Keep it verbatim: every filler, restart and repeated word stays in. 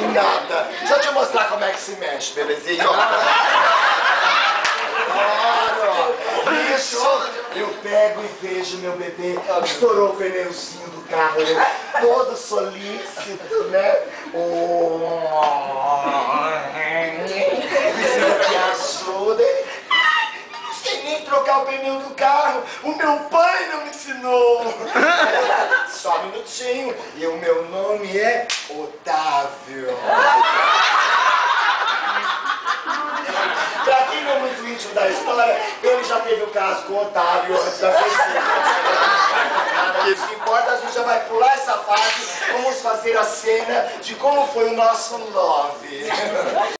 Nada. Deixa eu te mostrar como é que se mexe, bebezinho. Isso. Eu pego e vejo meu bebê. Estourou o pneuzinho do carro, né? Todo solícito, né? Oh. Precisa de ajuda. Não sei nem trocar o pneu do carro. O meu pai não me ensinou. Só um minutinho. E o meu nome é Otávio. Pra quem não é muito íntimo da história, ele já teve o caso com o Otávio antes da festa. O que importa, a gente já vai pular essa fase. Vamos fazer a cena de como foi o nosso love.